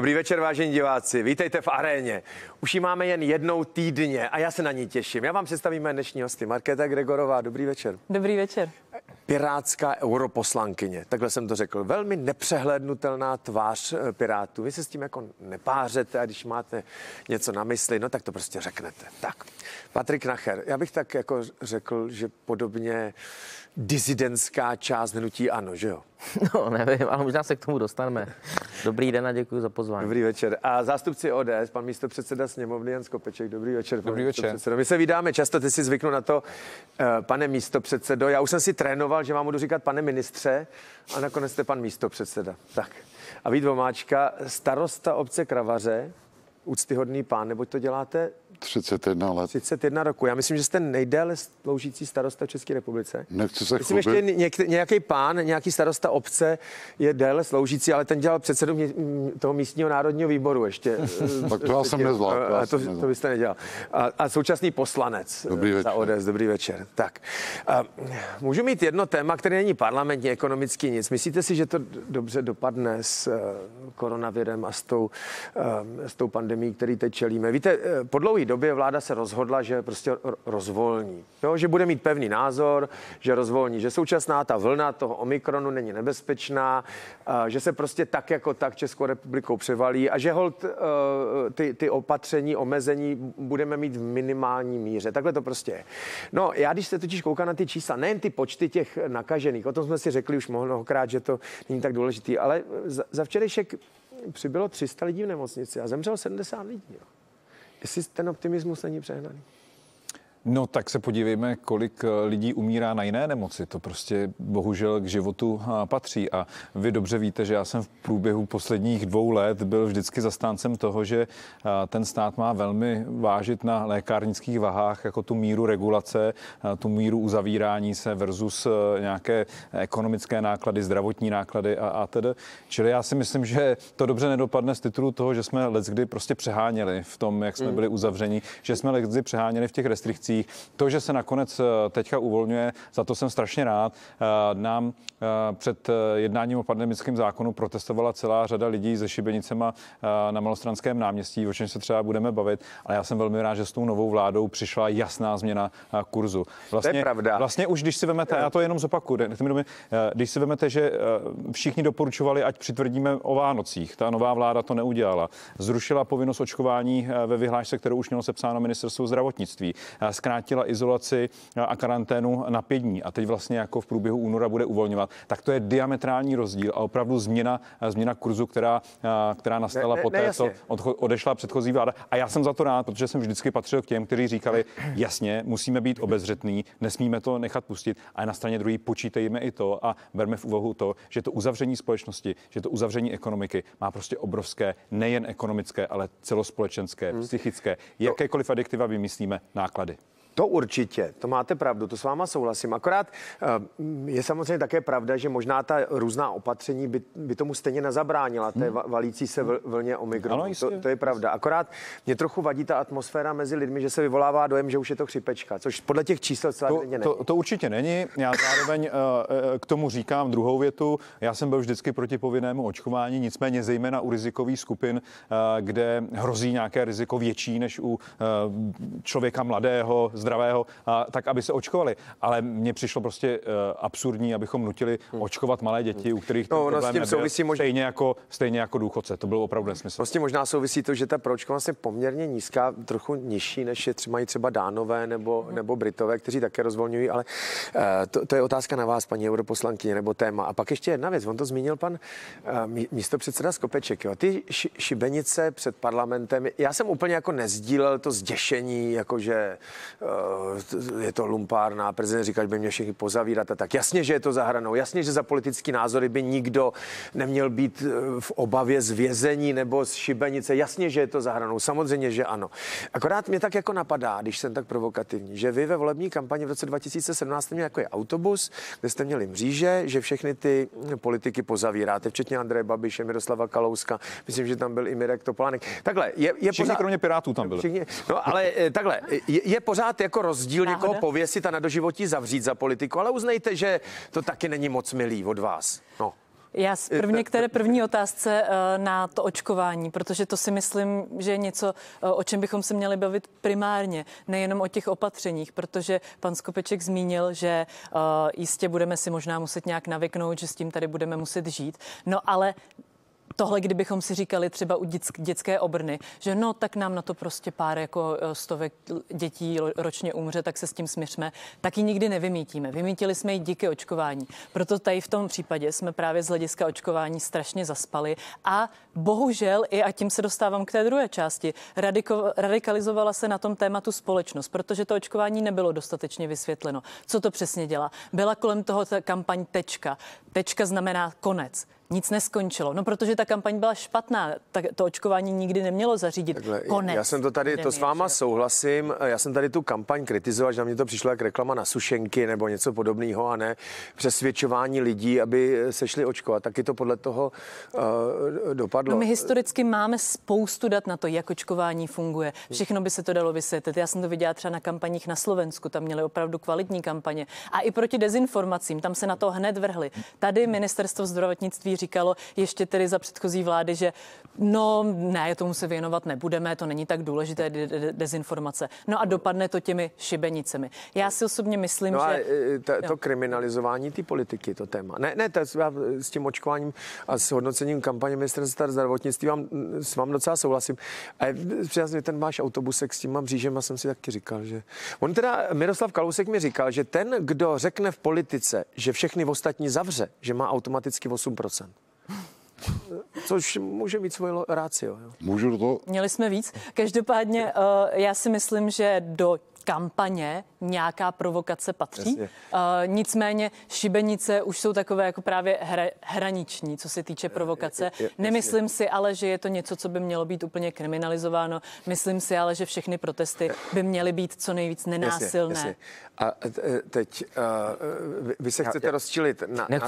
Dobrý večer, vážení diváci. Vítejte v Aréně. Už ji máme jen jednou týdně a já se na ní těším. Já vám představím mé dnešní hosty. Markéta Gregorová, dobrý večer. Dobrý večer. Pirátská europoslankyně, takhle jsem to řekl. Velmi nepřehlédnutelná tvář Pirátů. Vy se s tím jako nepářete a když máte něco na mysli, no tak to prostě řeknete. Tak, Patrik Nacher, já bych tak jako řekl, že podobně disidentská část hnutí ANO, že jo? No, nevím, ale možná se k tomu dostaneme. Dobrý den a děkuji za pozvání. Dobrý večer. A zástupci ODS, pan místopředseda sněmovny Jan Skopeček. Dobrý večer. Dobrý večer. My se vídáme často, ty si zvyknu na to, pane místopředsedo. Já už jsem si trénoval, že vám budu říkat pane ministře a nakonec jste pan místopředseda. Tak. A Vít Vomáčka, starosta obce Kravaře, úctyhodný pán, neboť to děláte 31 let. 31 roku. Já myslím, že jste nejdéle sloužící starosta v České republice. Nechci se myslím, ještě nějaký pán, nějaký starosta obce je déle sloužící, ale ten dělal předsedu toho místního národního výboru ještě. Tak to já jsem nezvládl. To byste nedělal. A současný poslanec za ODS. Dobrý večer. Tak. Můžu mít jedno téma, které není parlamentní, ekonomický nic. Myslíte si, že to dobře dopadne s koronavirem a s tou pandemií, který teď čelíme? Víte, po dlouhé době vláda se rozhodla, že prostě rozvolní. Jo, že bude mít pevný názor, že rozvolní, že současná ta vlna toho Omikronu není nebezpečná, že se prostě tak jako tak Českou republikou převalí a že holt ty opatření, omezení budeme mít v minimální míře. Takhle to prostě je. No, já když se totiž koukám na ty čísla, nejen ty počty těch nakažených, o tom jsme si řekli už mnohokrát, že to není tak důležitý, ale za včerejšek přibylo 300 lidí v nemocnici a zemřelo 70 lidí. Jo. Jestli ten optimismus není přehnaný? No tak se podívejme, kolik lidí umírá na jiné nemoci. To prostě bohužel k životu patří. A vy dobře víte, že já jsem v průběhu posledních 2 let byl vždycky zastáncem toho, že ten stát má velmi vážit na lékárnických vahách jako tu míru regulace, tu míru uzavírání se versus nějaké ekonomické náklady, zdravotní náklady a tedy. Čili já si myslím, že to dobře nedopadne z titulu toho, že jsme leckdy prostě přeháněli v tom, jak jsme byli uzavřeni, že jsme leckdy přeháněli v těch restrikcích. To, že se nakonec teďka uvolňuje, za to jsem strašně rád. Nám před jednáním o pandemickém zákonu protestovala celá řada lidí se šibenicema na Malostranském náměstí, o čem se třeba budeme bavit, ale já jsem velmi rád, že s tou novou vládou přišla jasná změna kurzu. Vlastně, to je pravda. Vlastně už když si vemete, já to jenom zopakuju, když si vemete, že všichni doporučovali, ať přitvrdíme o Vánocích, ta nová vláda to neudělala. Zrušila povinnost očkování ve vyhlášce, kterou už mělo sepsáno ministerstvo zdravotnictví. Zkrátila izolaci a karanténu na 5 dní a teď vlastně jako v průběhu února bude uvolňovat, tak to je diametrální rozdíl a opravdu změna kurzu, která nastala poté, co odešla předchozí vláda. A já jsem za to rád, protože jsem vždycky patřil k těm, kteří říkali, jasně, musíme být obezřetní, nesmíme to nechat pustit, a na straně druhé počítejme i to a berme v úvahu to, že to uzavření společnosti, že to uzavření ekonomiky má prostě obrovské, nejen ekonomické, ale celospolečenské, psychické, jakékoliv adjektiva vymyslíme, náklady. To určitě, to máte pravdu, to s váma souhlasím. Akorát je samozřejmě také pravda, že možná ta různá opatření by tomu stejně nezabránila, té valící se vlně Omikronu. To je pravda. Akorát mě trochu vadí ta atmosféra mezi lidmi, že se vyvolává dojem, že už je to chřipečka, což podle těch čísel celá není. To určitě není. Já zároveň k tomu říkám druhou větu. Já jsem byl vždycky proti povinnému očkování, nicméně zejména u rizikových skupin, kde hrozí nějaké riziko větší než u člověka mladého, zdravého, tak aby se očkovali. Ale mně přišlo prostě absurdní, abychom nutili očkovat malé děti, u kterých ten problém nebyl, stejně jako důchodce. To bylo opravdu nesmysl. Vlastně možná souvisí to, že ta proočkovanost je poměrně nízká, trochu nižší, než mají třeba Dánové nebo Britové, kteří také rozvolňují, ale to je otázka na vás, paní europoslankyně, nebo téma. A pak ještě jedna věc, on to zmínil pan místopředseda Skopeček. Jo. Ty šibenice před parlamentem, já jsem úplně jako nezdílel to zděšení, jakože je to lumpárna, prezident říkal, že by mě všichni pozavírat a tak. Jasně, že je to za hranou, jasně, že za politický názory by nikdo neměl být v obavě z vězení nebo z šibenice, jasně, že je to za hranou, samozřejmě, že ano. Akorát mě tak jako napadá, když jsem tak provokativní, že vy ve volební kampani v roce 2017 jste měli jako autobus, kde jste měli mříže, že všechny ty politiky pozavíráte, včetně Andreje Babiše, Miroslava Kalouska, myslím, že tam byl i Mirek Topolánek. Takhle, je všichni pořád, kromě Pirátů tam byli. No, ale takhle, je pořád jako rozdíl někoho pověsit a na doživotí zavřít za politiku, ale uznejte, že to taky není moc milý od vás. No. Já prvně k té první otázce na to očkování, protože to si myslím, že je něco, o čem bychom se měli bavit primárně, nejenom o těch opatřeních, protože pan Skopeček zmínil, že jistě budeme si možná muset nějak navyknout, že s tím tady budeme muset žít. No ale tohle, kdybychom si říkali třeba u dětské obrny, že no, tak nám na to prostě pár jako stovek dětí ročně umře, tak se s tím smiřme, tak ji nikdy nevymítíme. Vymítili jsme ji díky očkování. Proto tady v tom případě jsme právě z hlediska očkování strašně zaspali a bohužel a tím se dostávám k té druhé části, radikalizovala se na tom tématu společnost, protože to očkování nebylo dostatečně vysvětleno. Co to přesně dělá? Byla kolem toho ta kampaň Tečka. Tečka znamená konec. Nic neskončilo. No, protože ta kampaň byla špatná. Tak to očkování nikdy nemělo zařídit konec. Já jsem to tady, to s váma souhlasím. Já jsem tady tu kampaň kritizoval, že na mě to přišlo jak reklama na sušenky nebo něco podobného a ne přesvědčování lidí, aby se šli očkovat. Taky to podle toho dopadlo. No, my historicky máme spoustu dat na to, jak očkování funguje. Všechno by se to dalo vysvětlit. Já jsem to viděla třeba na kampaních na Slovensku. Tam měli opravdu kvalitní kampaně. A i proti dezinformacím. Tam se na to hned vrhli. Tady ministerstvo zdravotnictví říkalo ještě tedy za předchozí vlády, že no ne, tomu se věnovat nebudeme, to není tak důležité dezinformace. No a dopadne to těmi šibenicemi. Já si osobně myslím, že... To kriminalizování té politiky, to téma. Ne, já s tím očkováním a s hodnocením kampaně ministerstva zdravotnictví s vám docela souhlasím. A přesně ten váš autobusek s tím mřížem, a jsem si taky říkal, že... On teda, Miroslav Kalousek mi říkal, že ten, kdo řekne v politice, že všechny ostatní zavře, že má automaticky 8%. Což může mít svoje rácio. Jo. Můžu to? Měli jsme víc. Každopádně já si myslím, že do kampaně nějaká provokace patří. Nicméně šibenice už jsou takové jako právě hraniční, co se týče provokace. Nemyslím si ale, že je to něco, co by mělo být úplně kriminalizováno. Myslím si ale, že všechny protesty by měly být co nejvíc nenásilné. Jasně. A teď vy se chcete rozčilit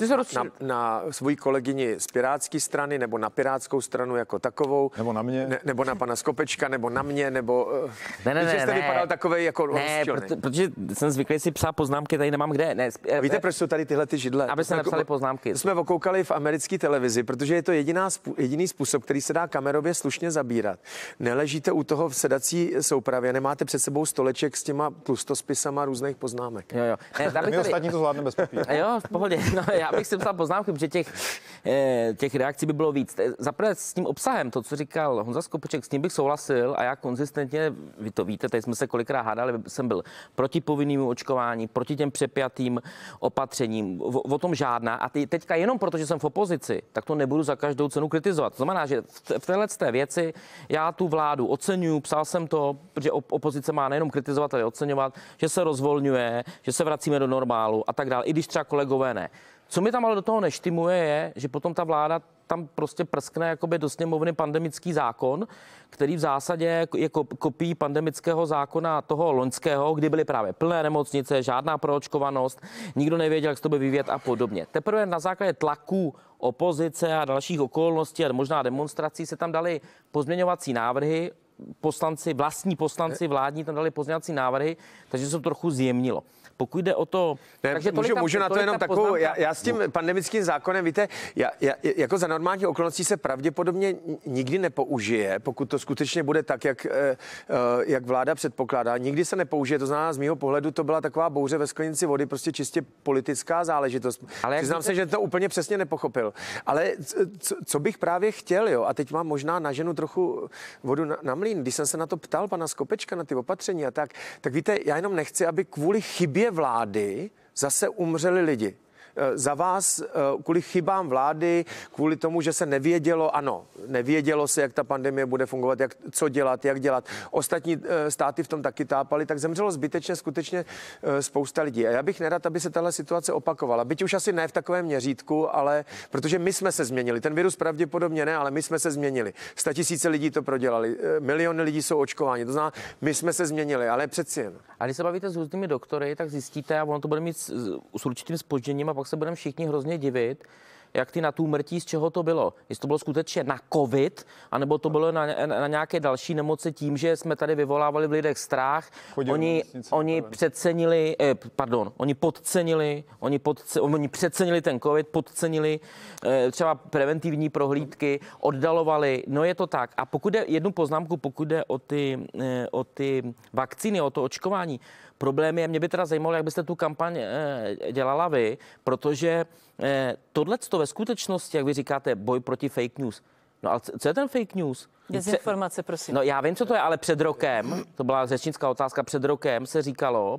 na svoji kolegyni z pirátské strany nebo na pirátskou stranu jako takovou? Nebo na mě? Nebo na pana Skopečka, nebo na mě, nebo... Ne. Jste vypadal takovej jako protože jsem zvyklý si psát poznámky, tady nemám kde. Víte, proč jsou tady tyhle ty židle? Aby se napsali poznámky. Jsme okoukali v americké televizi, protože je to jediný způsob, který se dá kamerově slušně zabírat. Neležíte u toho v sedací soupravě, nemáte před sebou stoleček s těma pustospisama různých poznámek. Jo. My ostatní to zvládneme bez papíru. Jo, v pohodě. No, já bych si psal poznámky, protože těch reakcí by bylo víc. Zaprvé s tím obsahem, to, co říkal Honza Skopeček, s tím bych souhlasil a já konzistentně, vy to víte, tady jsme se kolikrát hádali, jsem byl proti povinnému očkování, proti těm přepjatým opatřením, o tom žádná. A teďka jenom proto, že jsem v opozici, tak to nebudu za každou cenu kritizovat. To znamená, že v této věci já tu vládu oceňuju, psal jsem to, protože opozice má nejenom kritizovat, ale oceňovat, že se rozvolňuje, že se vracíme do normálu a tak dále, i když třeba kolegové ne. Co mi tam ale do toho neštimuje je, že potom ta vláda tam prostě prskne jakoby do sněmovny pandemický zákon, který v zásadě je kopií pandemického zákona toho loňského, kdy byly právě plné nemocnice, žádná proočkovanost, nikdo nevěděl, jak se to bude vyvíjet a podobně. Teprve na základě tlaku opozice a dalších okolností a možná demonstrací se tam dali pozměňovací návrhy, vlastní poslanci vládní tam dali pozměňovací návrhy, takže se to trochu zjemnilo. Pokud jde o to... Takže můžu na to jenom takovou... Já s tím pandemickým zákonem, víte, jako za normální okolností se pravděpodobně nikdy nepoužije, pokud to skutečně bude tak, jak vláda předpokládá. Nikdy se nepoužije, to znamená z mýho pohledu to byla taková bouře ve sklenici vody, prostě čistě politická záležitost. Přiznám se, že to úplně přesně nepochopil. Ale co bych právě chtěl, jo, a teď mám možná na ženu trochu vodu na mlýn, když jsem se na to ptal pana Skopečka, na ty opatření a tak víte, já jenom nechci, aby kvůli chybě vlády zase umřeli lidi. Za vás kvůli chybám vlády, kvůli tomu, že se nevědělo se, jak ta pandemie bude fungovat, co dělat, jak dělat. Ostatní státy v tom taky tápali, tak zemřelo zbytečně skutečně spousta lidí. A já bych nerad, aby se tahle situace opakovala. Byť už asi ne v takovém měřítku, ale protože my jsme se změnili. Ten virus pravděpodobně ne, ale my jsme se změnili. 100 000 lidí to prodělali. Miliony lidí jsou očkováni. To znamená, my jsme se změnili, ale přeci jen. A když se bavíte s různými doktory, tak zjistíte, a ono to bude mít s určitým zpožděním a pak se budeme všichni hrozně divit, jak ty na tu úmrtí, z čeho to bylo. Jestli to bylo skutečně na covid, anebo to bylo na nějaké další nemoci tím, že jsme tady vyvolávali v lidech strach. Oni přecenili, oni podcenili, oni přecenili ten covid, podcenili třeba preventivní prohlídky, oddalovali. No je to tak. A pokud jde jednu poznámku, pokud jde o ty vakcíny, o to očkování, problém je, mě by teda zajímalo, jak byste tu kampaň dělala vy, protože tohleto ve skutečnosti, jak vy říkáte, boj proti fake news. No ale co je ten fake news? Dezinformace, prosím. No já vím, co to je, ale před rokem, to byla řečnická otázka, před rokem se říkalo,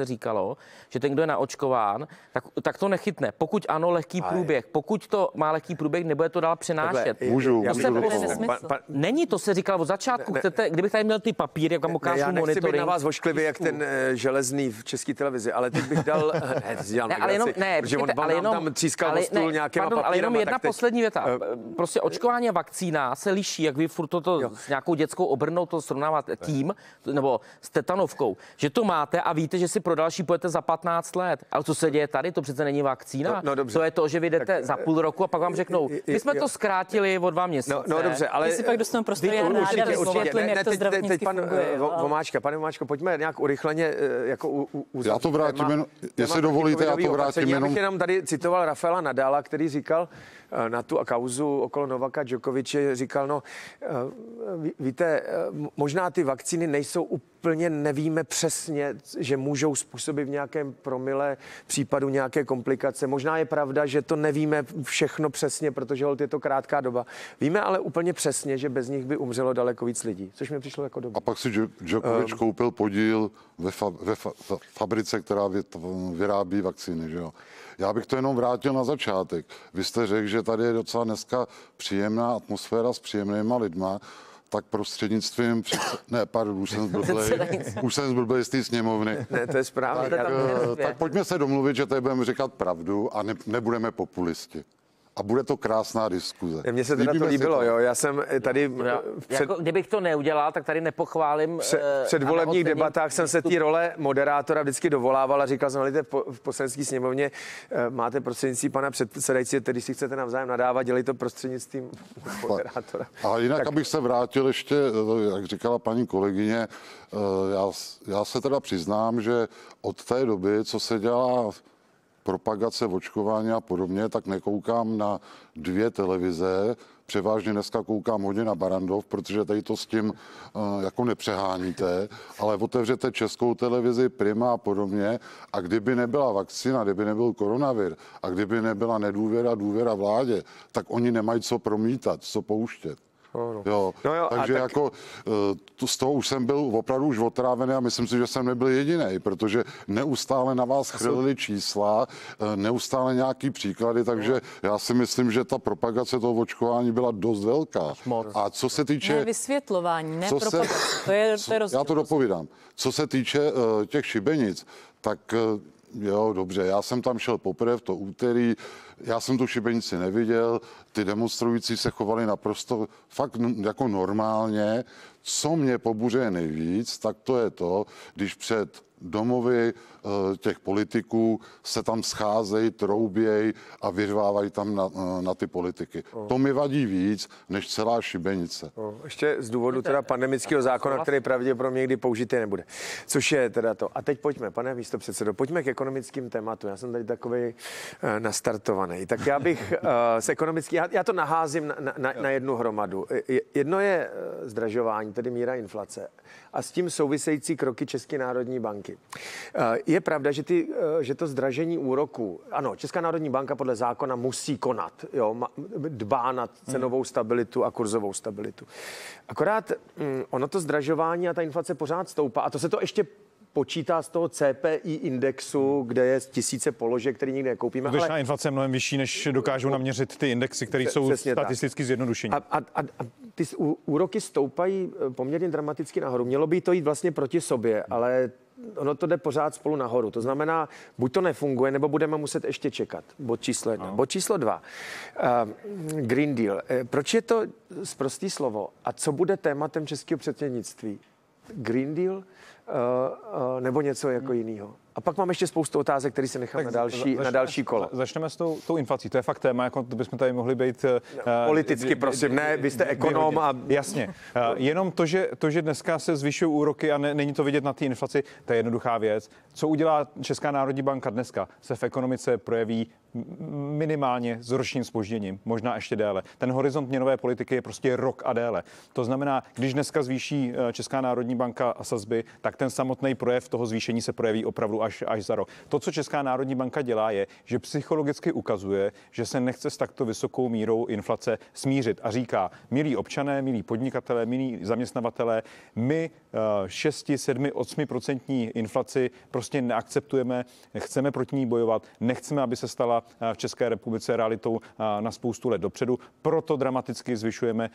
že ten, kdo je naočkován, tak to nechytne. Pokud ano, lehký průběh. Pokud to má lehký průběh, nebude to dál přenášet. Můžu. Není, to se říkalo od začátku. Chcete, kdybych tady měl ty papíry, jak vám ukážu monitoring. Já nechci být na vás vošklivý, jak ten Železný v České televizi, ale teď bych dal... ale jenom tam třískal o stůl nějakýma papírama. Ale jenom jedna poslední věta. Prostě očkování a vakcína se liší, jak vy furt toto s nějakou dětskou obrnou to srovnáváte tím, nebo s tetanovkou, že to máte a víte, že si pro další půjdete za 15 let. Ale co se děje tady, to přece není vakcína. To je to, že vy jdete za půl roku a pak vám řeknou, my jsme to zkrátili o 2 měsíce. No dobře, ale... Jestli pak dostanu prostor, já vysvětlím, jak to zdravotnicky funguje. Pane Vomáčko, pojďme nějak urychleně jako já to vrátím jenom, jestli dovolíte, já to vrátím jenom... Já bych jenom tady citoval Rafaela Nadala, který říkal na tu kauzu okolo Novaka Djokoviče, říkal, no víte, možná ty vakcíny nejsou úplně, nevíme přesně, že můžou způsobit v nějakém promile případu nějaké komplikace. Možná je pravda, že to nevíme všechno přesně, protože holt je to krátká doba. Víme ale úplně přesně, že bez nich by umřelo daleko víc lidí, což mi přišlo jako dobré. A pak si Djokovič koupil podíl ve fabrice, která vyrábí vakcíny, že jo? Já bych to jenom vrátil na začátek. Vy jste řekl, že tady je docela dneska příjemná atmosféra s příjemnýma lidma, tak prostřednictvím... už jsem zblblej z té sněmovny. Ne, to je správně. Tak pojďme se domluvit, že tady budeme říkat pravdu a nebudeme populisti. A bude to krásná diskuze. Mně se teda to líbilo, jo. Já jsem tady... Jako, kdybych to neudělal, tak tady nepochválím... V předvolebních debatách jsem se té role moderátora vždycky dovolával a říkal jsem, v poslanecké sněmovně máte prostřednictví pana předsedajícího, tedy si chcete navzájem nadávat, dělej to prostřednictvím moderátora. A jinak, tak... abych se vrátil ještě, jak říkala paní kolegyně, já se teda přiznám, že od té doby, co se dělá propagace, očkování a podobně, tak nekoukám na 2 televize. Převážně dneska koukám hodně na Barrandov, protože tady to s tím jako nepřeháníte, ale otevřete Českou televizi, Prima a podobně a kdyby nebyla vakcína, kdyby nebyl koronavir a kdyby nebyla důvěra vládě, tak oni nemají co promítat, co pouštět. Jo. Takže tak... jako z toho už jsem byl opravdu už otrávený a myslím si, že jsem nebyl jediný, protože neustále na vás chrlili čísla, neustále nějaký příklady, takže já si myslím, že ta propagace toho očkování byla dost velká. A co se týče... Ne vysvětlování, ne propagace, to je rozdíl. Já to dopovídám. Co se týče těch šibenic, tak... Jo, dobře, já jsem tam šel poprvé v to úterý, já jsem tu šibenici neviděl, ty demonstrující se chovali naprosto fakt jako normálně. Co mě pobuřuje nejvíc, tak to je to, když před domovy těch politiků se tam scházejí, troubějí a vyřvávají tam na ty politiky. To mi vadí víc, než celá šibenice. Ještě z důvodu teda pandemického zákona, který pravděpodobně někdy použitý nebude. Což je teda to. A teď pojďme, pane místopředsedo, pojďme k ekonomickým tématu. Já jsem tady takovej nastartovaný. Tak já bych s ekonomickým, já to naházím na jednu hromadu. Jedno je zdražování, tedy míra inflace. A s tím související kroky České národní banky. Je pravda, že to zdražení úroků, ano, Česká národní banka podle zákona musí konat, jo, dbá na cenovou stabilitu a kurzovou stabilitu. Akorát ono to zdražování a ta inflace pořád stoupá a to se to ještě počítá z toho CPI indexu, kde je tisíce položek, který nikdy nekoupíme. Skutečná inflace je mnohem vyšší, než dokážou naměřit ty indexy, které jsou statisticky zjednodušení. A ty úroky stoupají poměrně dramaticky nahoru. Mělo by to jít vlastně proti sobě, ale ono to jde pořád spolu nahoru. To znamená, buď to nefunguje, nebo budeme muset ještě čekat. Bod číslo 1. Bod číslo 2. Green Deal. Proč je to sprostý slovo? A co bude tématem českého předsednictví? Green Deal? nebo něco jako jiného? A pak mám ještě spoustu otázek, které se nechám na další kolo. Začneme s tou inflací. To je fakt téma, jako to bychom tady mohli být... Politicky, prosím, ne, vy jste ekonom a... Jasně. Jenom to, že dneska se zvyšují úroky a není to vidět na té inflaci, to je jednoduchá věc. Co udělá Česká národní banka dneska? Se v ekonomice projeví minimálně s ročním zpožděním, možná ještě déle. Ten horizont měnové politiky je prostě rok a déle. To znamená, když dneska zvýší Česká národní banka sazby, tak ten samotný projev toho zvýšení se projeví opravdu až za rok. To, co Česká národní banka dělá, je, že psychologicky ukazuje, že se nechce s takto vysokou mírou inflace smířit a říká: milí občané, milí podnikatelé, milí zaměstnavatelé, my 6, 7, 8% inflaci prostě neakceptujeme, chceme proti ní bojovat, nechceme, aby se stala v České republice realitou na spoustu let dopředu, proto dramaticky zvyšujeme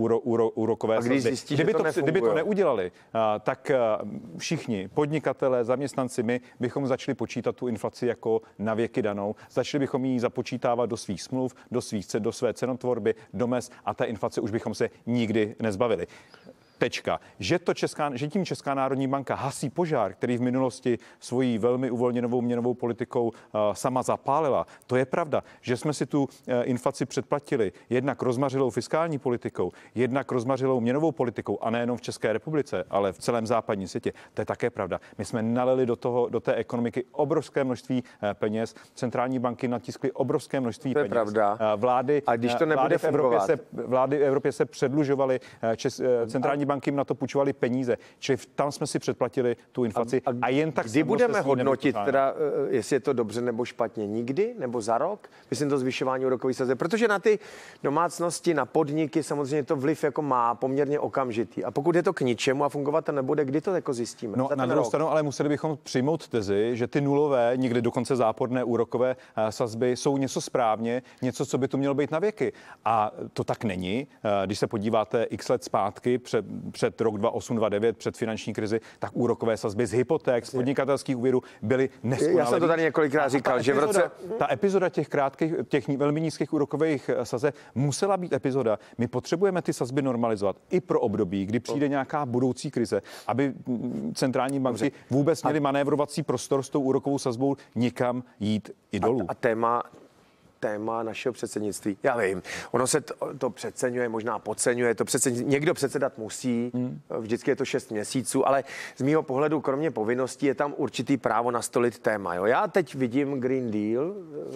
úrokové sazby. Kdyby to neudělali, tak všichni podnikatelé, zaměstnanci, my bychom začali počítat tu inflaci jako na věky danou, začali bychom ji započítávat do svých smluv, do své cenotvorby, do mezd a ta inflace už bychom se nikdy nezbavili. Tečka. Že tím Česká národní banka hasí požár, který v minulosti svojí velmi uvolněnou měnovou politikou sama zapálila, to je pravda. Že jsme si tu inflaci předplatili jednak rozmařilou fiskální politikou, jednak rozmařilou měnovou politikou, a nejenom v České republice, ale v celém západním světě, to je také pravda. My jsme nalili do té ekonomiky obrovské množství peněz, centrální banky natiskly obrovské množství peněz. To je pravda. A když to nebude vlády v Evropě se předlužovaly, centrální banky na to půjčovali peníze. Čili tam jsme si předplatili tu inflaci a jen tak... Kdy budeme hodnotit, teda, jestli je to dobře nebo špatně? Nikdy? Nebo za rok? Myslím to zvyšování úrokových sazeb. Protože na ty domácnosti, na podniky samozřejmě to vliv jako má poměrně okamžitý. A pokud je to k ničemu a fungovat to nebude, kdy to jako zjistíme? No, na druhou stranu, ale museli bychom přijmout tezi, že ty nulové, někdy dokonce záporné úrokové sazby jsou něco správně, něco, co by tu mělo být na věky. A to tak není. Když se podíváte x let zpátky před rok 2008, 2009, před finanční krizi, tak úrokové sazby z hypoték, z podnikatelských úvěrů byly neskonale. Já jsem to tady několikrát říkal, že v roce... Ta epizoda těch velmi nízkých úrokových sazeb musela být epizoda. My potřebujeme ty sazby normalizovat i pro období, kdy přijde nějaká budoucí krize, aby centrální banky vůbec měly manévrovací prostor s tou úrokovou sazbou nikam jít i dolů. A téma našeho předsednictví. Já vím, ono se to přeceňuje, možná podceňuje, někdo předsedat musí, vždycky je to 6 měsíců, ale z mýho pohledu, kromě povinností, je tam určitý právo nastolit téma. Jo? Já teď vidím Green Deal,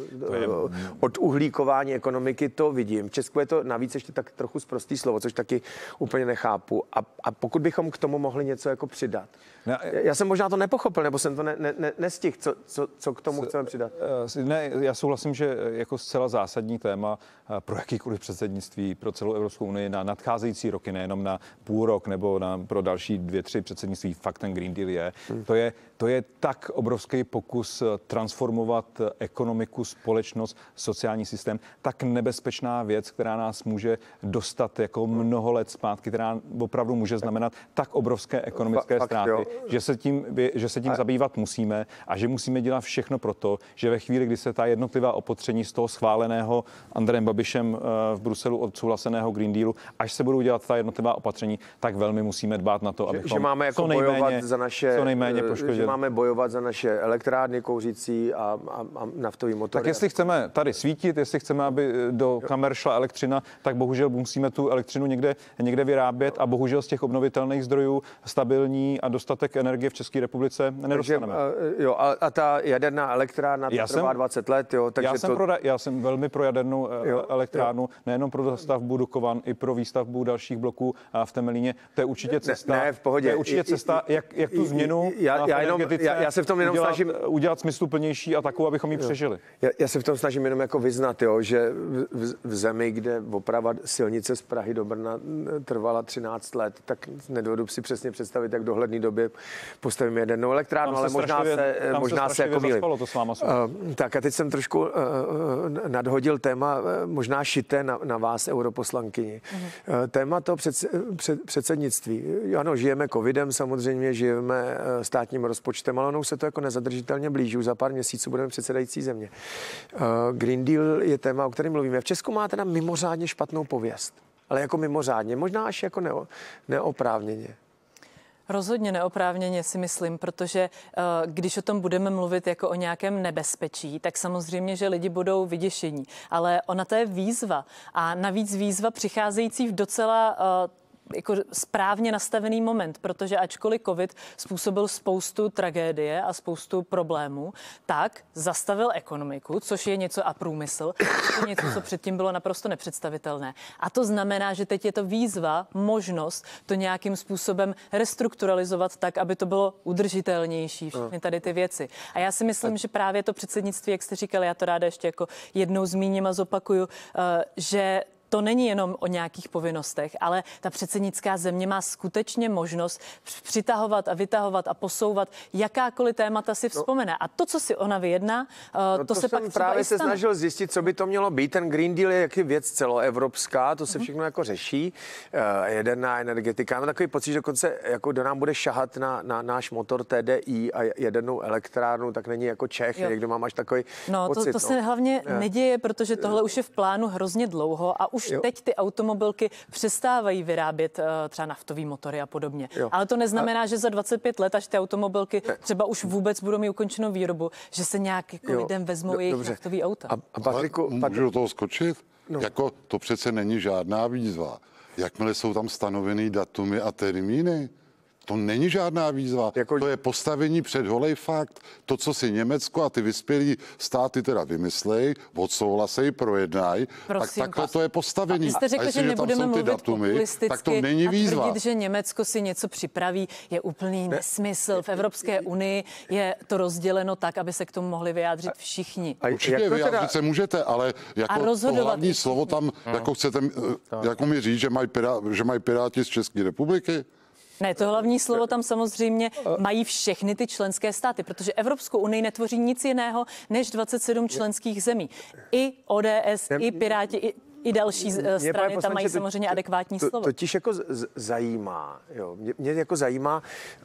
od uhlíkování ekonomiky to vidím. V Česku je to navíc ještě tak trochu sprostý slovo, což taky úplně nechápu. A pokud bychom k tomu mohli něco jako přidat. Já jsem možná to nepochopil, nebo jsem to nestihl, co k tomu chceme přidat. Ne, já souhlasím, že jako zcela zásadní téma pro jakýkoliv předsednictví, pro celou Evropskou unii na nadcházející roky, nejenom na půl rok nebo pro další 2-3 předsednictví, fakt ten Green Deal je. To je tak obrovský pokus transformovat ekonomiku, společnost, sociální systém, tak nebezpečná věc, která nás může dostat jako mnoho let zpátky, která opravdu může znamenat tak obrovské ekonomické ztráty, že se tím zabývat musíme a že musíme dělat všechno pro to, že ve chvíli, kdy se ta jednotlivá opatření z toho schváleného Andrejem Babišem v Bruselu odsouhlaseného Green Dealu, až se budou dělat ta jednotlivá opatření, tak velmi musíme dbát na to, abychom že máme jako co nejméně poškodili. Že máme bojovat za naše elektrárny kouřící a naftový motory. Tak jestli chceme tady svítit, jestli chceme, aby do kamer šla elektřina, tak bohužel musíme tu elektřinu někde vyrábět a bohužel z těch obnovitelných zdrojů stabilní a dostatek energie v České republice nedostaneme. Jo, a ta jaderná elektrárna trvá 20 let, jo, takže já jsem velmi pro jadernou elektrárnu, nejenom pro dostavbu Dukovan, i pro výstavbu dalších bloků v Temelíně. To je určitě cesta. Ne, v pohodě. To je určitě cesta, jak tu změnu já se v tom jenom snažím udělat smysluplnější a takovou, abychom ji přežili. Já se v tom snažím jenom jako vyznat, jo, že v zemi, kde oprava silnice z Prahy do Brna trvala 13 let, tak nedovedu si přesně představit, jak v dohledné době postavíme jadernou elektrárnu, ale možná se jako mýlím. Tak a teď jsem trošku nadhodil téma, možná šité na vás, europoslankyni. Téma toho předsednictví. Ano, žijeme covidem, samozřejmě žijeme státním rozpočtem, ale ono se to jako nezadržitelně blíží. Už za pár měsíců budeme předsedající země. Green Deal je téma, o kterém mluvíme. V Česku má teda mimořádně špatnou pověst, ale jako mimořádně, možná až jako neoprávněně. Rozhodně neoprávněně si myslím, protože když o tom budeme mluvit jako o nějakém nebezpečí, tak samozřejmě, že lidi budou vyděšení. Ale ona to je výzva a navíc výzva přicházející v docela jako správně nastavený moment, protože ačkoliv covid způsobil spoustu tragédie a spoustu problémů, tak zastavil ekonomiku, což je něco a průmysl, což je něco, co předtím bylo naprosto nepředstavitelné. A to znamená, že teď je to výzva, možnost to nějakým způsobem restrukturalizovat tak, aby to bylo udržitelnější, všechny tady ty věci. A já si myslím, že právě to předsednictví, jak jste říkali, já to ráda ještě jako jednou zmíním a zopakuju, že to není jenom o nějakých povinnostech, ale ta předsednická země má skutečně možnost přitahovat a vytahovat a posouvat jakákoliv témata si vzpomene. A to, co si ona vyjedná, to se pak právě se snažil zjistit, co by to mělo být. Ten Green Deal je jaký věc celoevropská, to se všechno jako řeší. Jaderná energetika. Mám takový pocit, že dokonce jako kdo nám bude šahat na náš motor TDI a jadernou elektrárnu, tak není jako Čech. Někdo má až takový pocit. To se hlavně neděje, protože tohle už je v plánu hrozně dlouho a už teď ty automobilky přestávají vyrábět třeba naftový motory a podobně. Ale to neznamená, že za 25 let, až ty automobilky třeba už vůbec budou mít ukončenou výrobu, že se nějak jako lidem vezmou jejich naftový auta. A Patriku, můžu do toho skočit? Jako to přece není žádná výzva. Jakmile jsou tam stanovený datumy a termíny, to není žádná výzva. To je postavení před holej fakt. To, co si Německo a ty vyspělý státy teda vymyslejí, odsouhlasejí, projednají, tak takhle to je postavení. A jste řekl, že nebudeme mluvit populisticky, tak to není výzva. A tvrdit, že Německo si něco připraví, je úplný nesmysl. V Evropské unii je to rozděleno tak, aby se k tomu mohli vyjádřit všichni. Určitě vyjádřit se můžete, ale jako to hlavní slovo tam, jako chcete, jako mi říct, že mají Piráti z České republiky? Ne, to hlavní slovo tam samozřejmě mají všechny ty členské státy, protože Evropskou unii netvoří nic jiného než 27 členských zemí. I ODS, i Piráti, i další strany tam mají samozřejmě adekvátní slovo. Totiž jako zajímá, jo. Mě jako zajímá,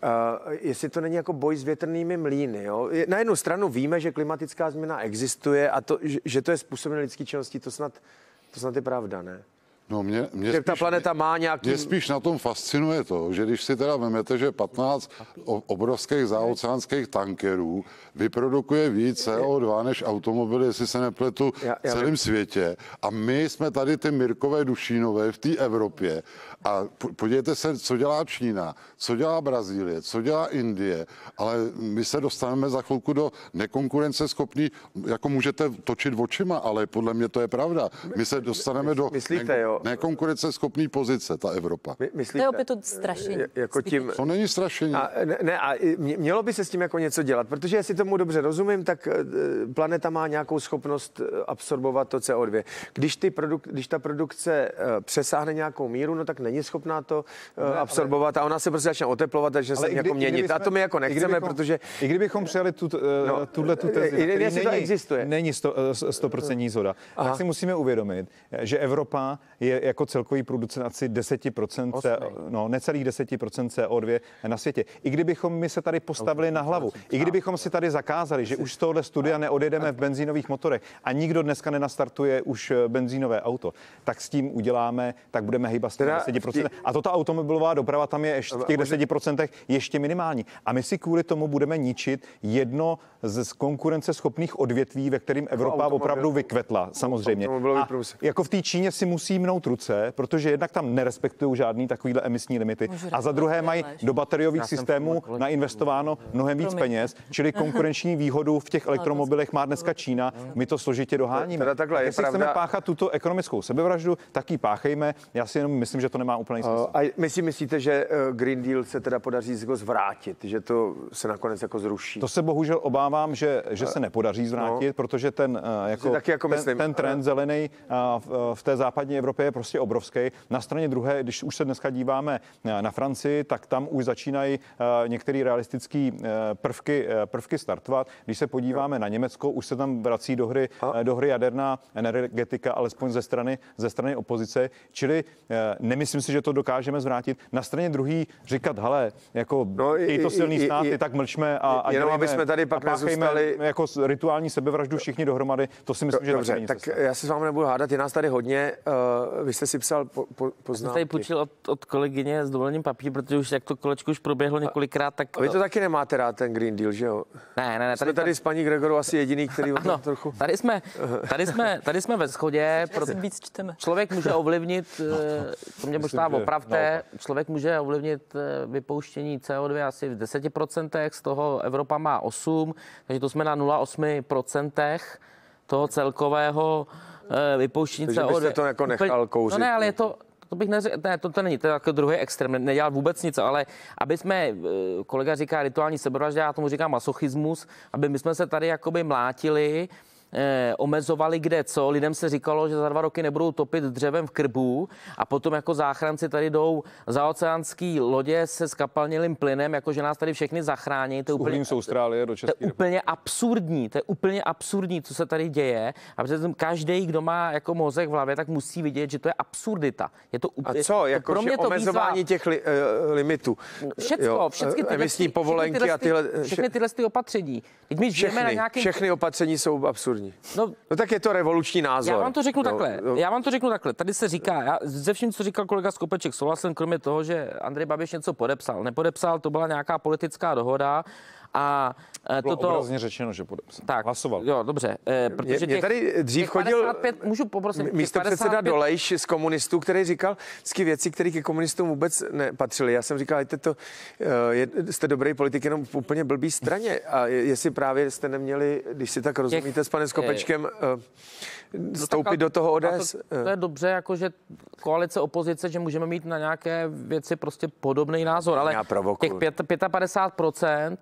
jestli to není jako boj s větrnými mlýny, jo. Na jednu stranu víme, že klimatická změna existuje a to, že to je způsobeno lidský činností, to snad je pravda, ne? No mě ta planeta má nějaký... Mě spíš na tom fascinuje to, že když si teda vemete, že 15 obrovských záoceánských tankerů vyprodukuje víc CO2 než automobily, jestli se nepletu, v celém světě. A my jsme tady ty Mirkové Dušínové v té Evropě. A podívejte se, co dělá Čína, co dělá Brazílie, co dělá Indie, ale my se dostaneme za chvilku do nekonkurenceschopný, jako můžete točit očima, ale podle mě to je pravda. My se dostaneme do nekonkurenceschopný pozice, ta Evropa. To je opět to strašení. To není strašení. Mělo by se s tím jako něco dělat, protože jestli tomu dobře rozumím, tak planeta má nějakou schopnost absorbovat to CO2. Když ta produkce přesáhne nějakou míru, no tak není schopná to absorbovat a ona se prostě začne oteplovat, takže se jako měnit. A to my jako nechceme, protože... I kdybychom přijali tuhletu tezi, není 100% shoda, tak si musíme uvědomit, že Evropa je jako celkový producent asi 10%, necelých 10% CO2 na světě. I kdybychom my se tady postavili na hlavu, i kdybychom si tady zakázali, že už z tohohle studia neodjedeme v benzínových motorech a nikdo dneska nenastartuje už benzínové auto, tak s tím uděláme, tak budeme hýbat s 10%. A toto automobilová doprava tam je ještě v těch 10% ještě minimální. A my si kvůli tomu budeme ničit jedno z konkurenceschopných odvětví, ve kterým Evropa opravdu vykvetla, samozřejmě. A jako v té Číně si musí mnout ruce, protože jednak tam nerespektují žádný takovýhle emisní limity. A za druhé mají do bateriových systémů nainvestováno mnohem víc peněz, čili konkurenční výhodu v těch elektromobilech má dneska Čína. My to složitě doháníme. Jestli chceme páchat tuto ekonomickou sebevraždu, tak ji páchejme. Já si jenom myslím, že to nemá úplný smysl. A my si myslíte, že Green Deal se teda podaří zvrátit, že to se nakonec jako zruší? To se bohužel obávám, že se nepodaří zvrátit, protože ten trend zelený v té západní Evropě je prostě obrovský. Na straně druhé, když už se dneska díváme na Francii, tak tam už začínají některé realistické prvky startovat. Když se podíváme na Německo, už se tam vrací do hry jaderná energetika, alespoň ze strany opozice, čili nemyslím si, že to dokážeme zvrátit. Na straně druhý říkat, hele, jako to silný státy, tak mlčme a jenom aby jsme tady pak nezůstali jako rituální sebevraždu všichni dohromady. To si myslím, že dobře, tak já se s vámi nebudu hádat, je nás tady hodně. vy jste si psal poznámky. Jsem tady půjčil od kolegyně s dovolením papír, protože už jak to kolečko už proběhlo několikrát, tak... A vy to taky nemáte rád, ten Green Deal, že jo? Ne. Jsme tady s paní Gregorou asi jediný, který o tom trochu... Tady jsme ve shodě. Víc čteme. Člověk může ovlivnit, to mě možná opravte, člověk může ovlivnit vypouštění CO2 asi v 10%, z toho Evropa má 8%, takže to jsme na 0,8% toho celkového vypouštění takže CO2. byste to jako nechal kouřit. No ne, ale je to bych neřekl, ne, to není, to je jako druhý extrém, nedělat vůbec nic, ale aby jsme, kolega říká rituální sebevražda, já tomu říkám masochismus, aby my jsme se tady jakoby mlátili, omezovali kde co. Lidem se říkalo, že za 2 roky nebudou topit dřevem v krbu a potom jako záchranci tady jdou za oceánský lodě se skapalnělým plynem, jakože nás tady všechny zachrání. To je úplně, z Austrálie do České republiky. To je úplně absurdní, co se tady děje. A protože každý, kdo má jako mozek v hlavě, tak musí vidět, že to je absurdita. Je to úplně, a co? Jako pro mě to omezování výzva, těch limitů. Všechny emisní povolenky a tyhle... Všechny tyhle opatření. Všechny opatření jsou absurdní. No tak je to revoluční názor. Já vám to řeknu takhle. Tady se říká, ze vším, co říkal kolega Skopeček, souhlasím, kromě toho, že Andrej Babiš něco podepsal. Nepodepsal, to byla nějaká politická dohoda. A toto obrazně řečeno, že podepsal. Tak, hlasoval. Jo, dobře. Protože mě tady dřív chodil můžu poprosit, místopředseda Dolejš z komunistů, který říkal vždycky věci, které ke komunistům vůbec nepatřily. Já jsem říkal, jste dobrý politik, jenom v úplně blbý straně. A jestli právě jste neměli, když si tak rozumíte s panem Skopečkem, vstoupit do toho ODS. To je dobře, jakože koalice, opozice, že můžeme mít na nějaké věci prostě podobný názor, ale těch 55%,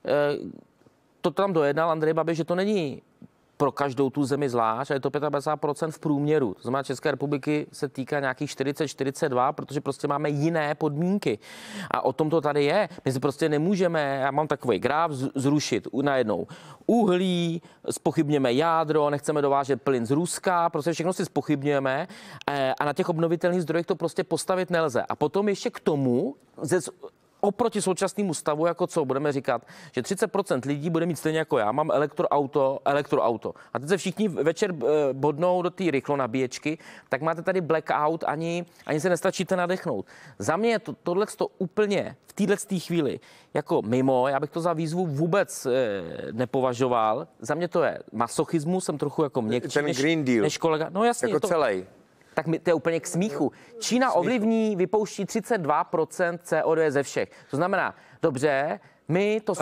to tam dojednal Andrej Babiš, že to není pro každou tu zemi zvlášť, a je to 55% v průměru. To znamená, České republiky se týká nějakých 40-42, protože prostě máme jiné podmínky. A o tom to tady je. My si prostě nemůžeme, já mám takový graf, zrušit najednou uhlí, zpochybněme jádro, nechceme dovážet plyn z Ruska, prostě všechno si zpochybňujeme a na těch obnovitelných zdrojích to prostě postavit nelze. A potom ještě k tomu oproti současnému stavu, jako co budeme říkat, že 30% lidí bude mít stejně jako já, mám elektroauto. A teď se všichni večer bodnou do té rychlonabíječky, tak máte tady blackout, ani se nestačíte nadechnout. Za mě je tohleto úplně v této chvíli jako mimo, já bych to za výzvu vůbec nepovažoval. Za mě to je masochismus, jsem trochu jako měkčí než kolega. No jasně, jako celý. Tak to je úplně k smíchu. Čína ovlivní, vypouští 32% CO2 ze všech. To znamená, dobře, my to z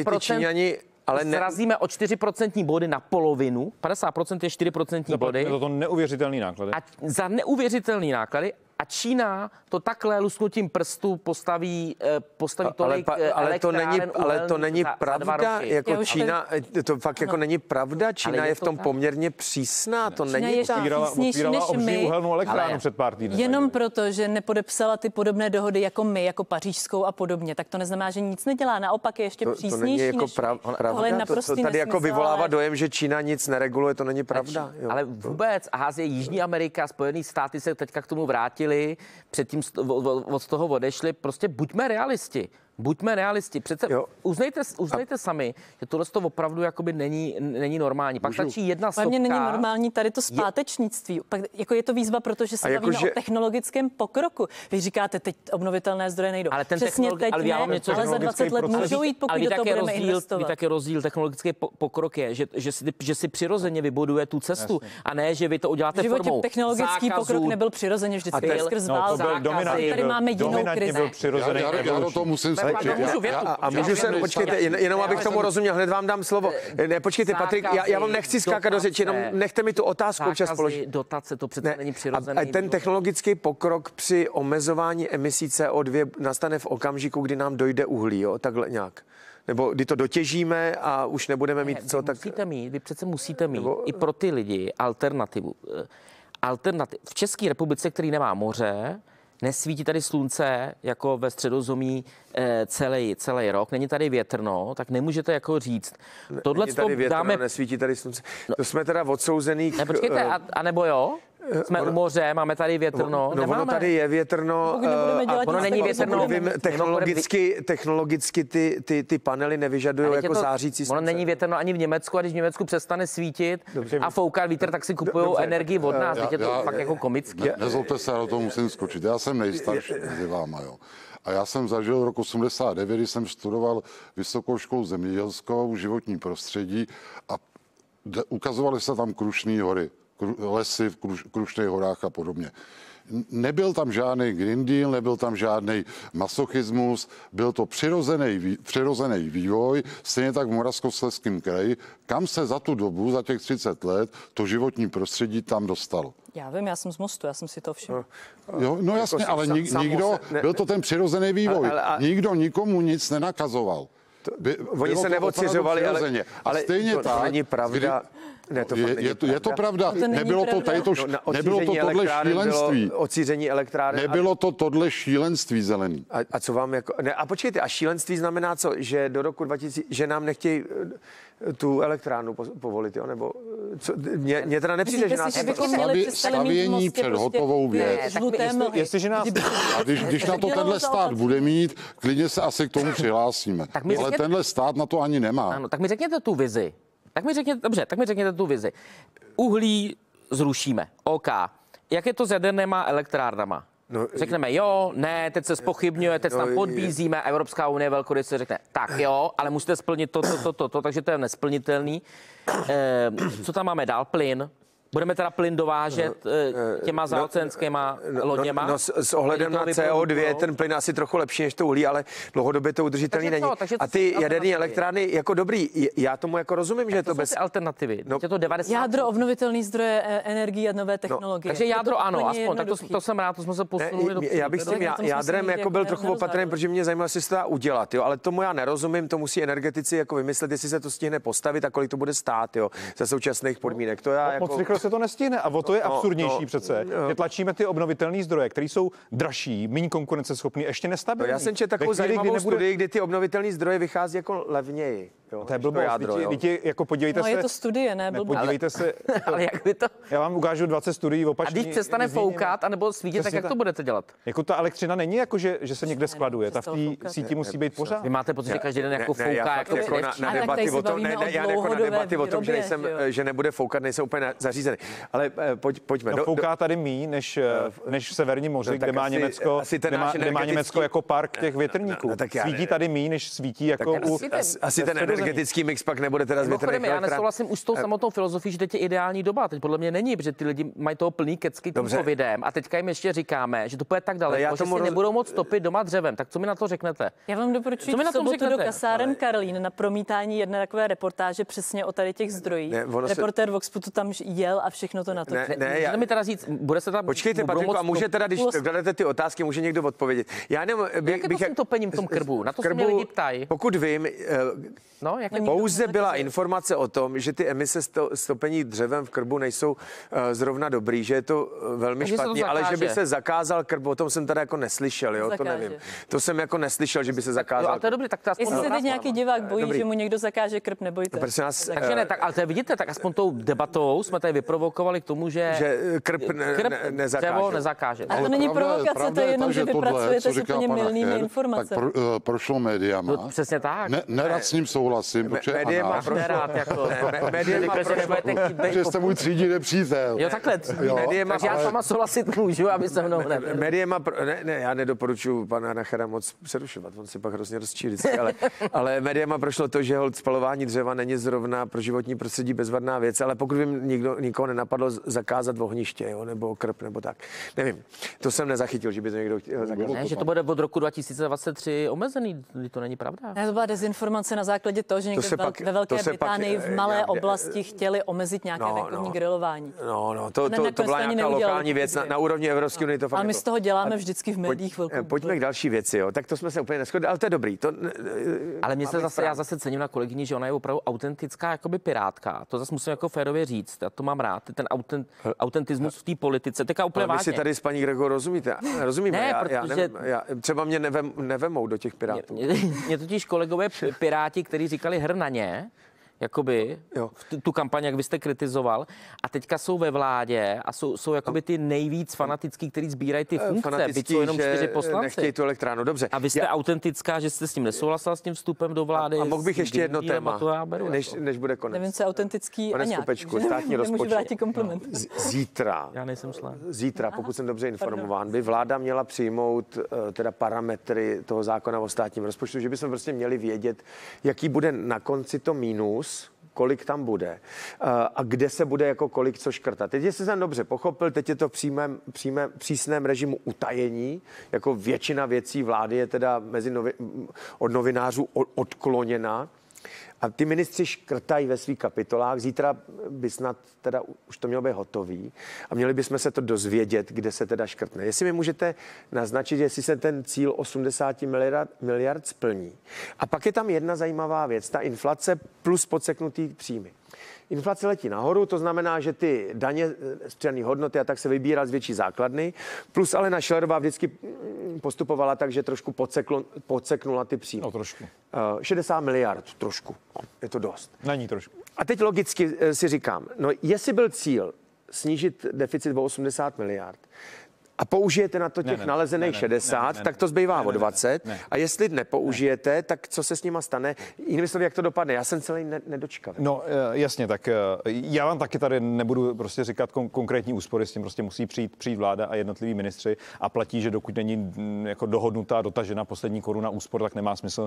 8% srazíme o 4% body na polovinu, 50% je 4% body. To neuvěřitelný náklady. A za neuvěřitelný náklady a Čína to takhle lusknutím prstu postaví tolik ale to není pravda, jako Čína, to fakt jako není pravda, Čína je v tom poměrně přísná, to není přísnější než my, před pár týdny. Jenom proto, že nepodepsala ty podobné dohody jako my, jako Pařížskou a podobně, tak to neznamená, že nic nedělá, naopak je ještě přísnější jako než to tady jako vyvolává dojem, že Čína nic nereguluje, to není pravda. Ale vůbec Asie, Jižní Amerika, Spojené státy se teďka k tomu vrátili, předtím od toho odešli. Prostě buďme realisti. Přece uznejte sami, že tohle to opravdu jakoby není normální. Pak stačí jedna sopka. Hlavně není normální tady to zpátečnictví. Pak jako je to výzva, protože se bavíme o technologickém pokroku. Vy říkáte, teď obnovitelné zdroje nejdou. Ale přesně teď ne, ale za 20 let můžou jít, pokud do toho budeme investovat. Taky rozdíl technologický pokrok je, že si přirozeně vybuduje tu cestu. Jasně. A ne, že vy to uděláte formou technologický pokrok nebyl přirozeně vždycky skrz války. Tady máme jinou krizi. Já do toho musím a můžu se, počkejte, jenom abych tomu rozuměl, hned vám dám slovo. Ne, počkejte, Patrik, já vám nechci skákat do řeči, jenom nechte mi tu otázku občas položit. Dotace, to přece není přirozený. A ten technologický pokrok při omezování emisí CO2 nastane v okamžiku, kdy nám dojde uhlí, jo, takhle nějak. Nebo kdy to dotěžíme a už nebudeme mít co tak... Vy přece musíte mít i pro ty lidi alternativu. V České republice, který nemá moře, nesvítí tady slunce jako ve Středozemí celý rok, není tady větrno, tak nemůžete jako říct. Není tady větrno, nesvítí tady slunce. To jsme teda odsouzený... Počkejte, a nebo jo? jsme u moře, máme tady větrno. No, ono tady je větrno. Ono není větrno. Technologicky ty panely nevyžadují jako zářící slunce. Ono není větrno ani v Německu, a když v Německu přestane svítit a foukat vítr, tak si kupují energii od nás. Je to fakt jako komický. Nezlobte se, ale to musím skočit. Já jsem nejstarší mezi váma, jo. A já jsem zažil rok 89, kdy jsem studoval Vysokou školu zemědělskou, životní prostředí a ukazovaly se tam Krušné hory, lesy v Krušných horách a podobně. Nebyl tam žádný Green Deal, nebyl tam žádný masochismus, byl to přirozený vývoj, stejně tak v Moravskoslezském kraji, kam se za tu dobu, za těch 30 let, to životní prostředí tam dostalo. Já vím, já jsem z Mostu, já jsem si to všiml. Jo, no jasně, ale nikdo, byl to ten přirozený vývoj, nikdo nikomu nic nenakazoval. Oni se neociřovali, ale stejně to tak, není pravda. Ne, to je to pravda. Nebylo to tohle šílenství. Ocíření elektráren. Nebylo to tohle šílenství zelený. A co vám jako... Ne, a počkejte, a šílenství znamená co? Že do roku 2000, že nám nechtějí tu elektrárnu povolit, jo? Nebo co? Mně teda nepřijde, že nás... Stavění před hotovou věc. Jestliže nás... A když na to tenhle stát bude mít, klidně se asi k tomu přihlásíme. Ale tenhle stát na to ani nemá. Ano, tak mi řekněte tu vizi. Tak mi řekněte tu vizi. Uhlí zrušíme. OK. Jak je to s jadernýma elektrárnama? No, řekneme jo, ne, teď se zpochybňuje, teď tam podbízíme, Evropská unie velkoryse řekne, tak jo, ale musíte splnit to, takže to je nesplnitelný. Co tam máme dál? Plyn. Budeme teda plyn dovážet těma záoceánskýma loděma? No, s ohledem na CO2 ten plyn asi trochu lepší než to uhlí, ale dlouhodobě to udržitelný není. A ty jaderné elektrárny jako dobrý, já tomu jako rozumím, že je to bez alternativy. No, je to 90. Jádro, obnovitelný zdroje energie a nové technologie. Takže jádro ano, aspoň, tak to jsem rád, to jsme se posunuli. Já bych s tím jádrem jako byl trochu opatrný, protože mě zajímalo, jestli se to dá udělat, jo, ale tomu já nerozumím, to musí energetici jako vymyslet, jestli se to stihne postavit a kolik to bude stát, jo, za současných podmínek. To já jako se to nestihne a o to je absurdnější přece, že tlačíme ty obnovitelné zdroje, které jsou dražší, méně konkurenceschopný, ještě nestabilní. Já jsem četl takovou zajímavou studii, kdy ty obnovitelné zdroje vychází jako levněji. Jo, to je blbost, jako podívejte se. Je to studie, ne? Podívejte se. Ale jak by to? Já vám ukážu 20 studií opačně. A když přestane foukat anebo svítit, tak jak to budete dělat? Jako ta elektřina není jako, že se někde skladuje, ta v té síti musí být pořád. Vy máte pocit, že každý den jako fouká, jak to na debaty o tom, já jako na debaty o tom, že nebude foukat, nejsem úplně zařízený. Ale pojďme. No, fouká tady míň než v Severním moři, kde má Německo jako park těch větrníků. Svítí tady míň, než svítí jako u... Asi ten energetický mix pak nebude teda z větrných elektrán. Já nesouhlasím už s tou samotnou filozofií, že teď je ideální doba. Teď podle mě není, protože ty lidi mají toho plný kecky tím covidem a teďka jim ještě říkáme, že to půjde tak daleko, že si nebudou moc topit doma dřevem. Tak co mi na to řeknete? Já vám doporučuji v sobotu do kasáren Karlín na promítání jedné takové reportáže přesně o tady těch zdrojích. Reportér Voxputu tam jel a všechno to natočil. Můžete mi teda říct, bude se tam... Počkejte, Patriku, a může teda, když kladete ty otázky, může někdo odpovědět. Já nevím, bych jak topením v tom krbu? Na to se mě lidi ptají. Pokud vím, pouze byla informace o tom, že ty emise stopení dřevem v krbu nejsou zrovna dobrý, že je to velmi špatný, ale že by se zakázal krb, o tom jsem teda jako neslyšel, jo, to nevím. To jsem jako neslyšel, že by se zakázal. Ale to je dobrý, tak to jestli se teď nějaký divák bojí, že mu někdo zakáže krb, nebojte. Takže ne, tak ale to vidíte, tak aspoň tou debatou jsme tady vyprovokovala k tomu, že krb nezakáže. A to není provokace, to je jenom, že vypracujete si úplně mylnými informacemi. Prošlo médiama. Přesně tak. Nerad s ním souhlasím, protože jste můj třídní nepřítel. Jo, takhle. Takže já s váma souhlasit můžu, aby se mnou já nedoporučuji pana Nachera moc přerušovat, on si pak hrozně rozčílí, ale médiama prošlo to, že spalování dřeva není zrovna pro životní prostředí bezvadná věc, ale pokud by nikoho nenapadlo zakázat ohniště, jo, nebo krb, nebo tak. Nevím, to jsem nezachytil, že by to někdo chtěl zakázat. Ne, že to bude od roku 2023 omezený, to není pravda. Ne, to byla dezinformace na základě toho, že někde ve Velké Británii v malé oblasti chtěli omezit nějaké venkovní grilování. To byla nějaká lokální věc na úrovni Evropské unie. Ale my z toho děláme vždycky v médiích velkou. Pojďme k další věci, jo. Tak to jsme se úplně neshodli, ale to je dobrý. Ale mě se zase, já zase cením na kolegyni, že ona je opravdu autentická jakoby pirátka. To zase musím jako férově říct. Já to mám rád, ten autentismus v té politice. Teďka úplně vážně. Vy si tady s paní Gregor rozumíte? Rozumíme. Ne, protože třeba mě nevemou do těch pirátů. Mě totiž kolegové piráti, kteří říkali hr na ně, jakoby, tu kampaň, jak vy jste kritizoval, a teďka jsou ve vládě a jsou jakoby ty nejvíc fanatický, kteří sbírají ty funkce, byť jsou jenom 4 poslanci. Nechtějí tu elektrárnu, dobře. A vy jste autentická, že jste s tím nesouhlasila s tím vstupem do vlády? A mohl bych ještě jedno téma, než bude konec. Nevím, co je autentický Pane Skopečku, státní rozpočet. vrátit kompliment. Zítra, já nejsem člen. Zítra, pokud jsem dobře informován, by vláda měla přijmout teda parametry toho zákona o státním rozpočtu, že bychom prostě měli vědět, jaký bude na konci to mínus, kolik tam bude a kde se bude jako kolik co škrtat. Teď, jestli jsem dobře pochopil, teď je to v přísném režimu utajení, jako většina věcí vlády je teda od novinářů odkloněna. A ty ministři škrtají ve svých kapitolách. Zítra by snad teda už to mělo být hotový a měli bychom se to dozvědět, kde se teda škrtne. Jestli mi můžete naznačit, jestli se ten cíl 80 miliard splní. A pak je tam jedna zajímavá věc, ta inflace plus podseknutý příjmy. Inflace letí nahoru, to znamená, že ty daně z přidané hodnoty a tak se vybírá z větší základny, plus Alena Schillerová vždycky postupovala tak, že trošku podseknula ty příjmy. No trošku. 60 miliard, trošku. Je to dost. Není trošku. A teď logicky si říkám, no jestli byl cíl snížit deficit o 80 miliard, a použijete na to těch nalezených 60, tak to zbývá o 20. A jestli nepoužijete, tak co se s nima stane? Jinými slovy, jak to dopadne? Já jsem celý nedočkavý. No jasně, tak já vám taky tady nebudu prostě říkat konkrétní úspory, s tím prostě musí přijít vláda a jednotliví ministři a platí, že dokud není jako dohodnutá, dotažena poslední koruna úspor, tak nemá smysl